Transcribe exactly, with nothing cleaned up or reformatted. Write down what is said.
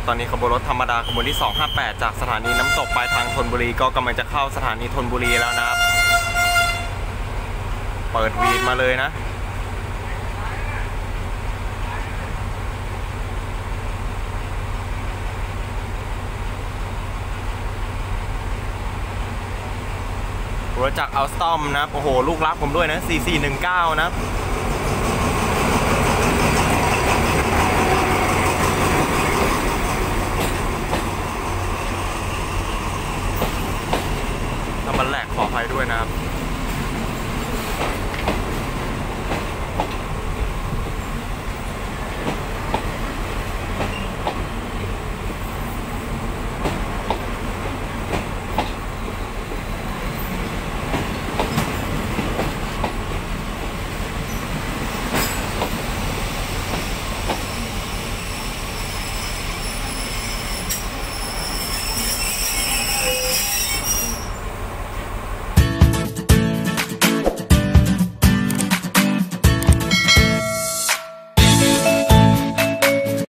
ตอนนี้ขบวนรถธรรมดาขบวนที่สองห้าแปดจากสถานีน้ำตกปลายทางธนบุรีก็กำลังจะเข้าสถานีธนบุรีแล้วนะครับเปิดวีดมาเลยนะรถจากอัลสตอมนะโอ้โหลูกรักผมด้วยนะสี่สี่หนึ่งเก้านะถ้ามันแหลกขออภัยด้วยนะครับ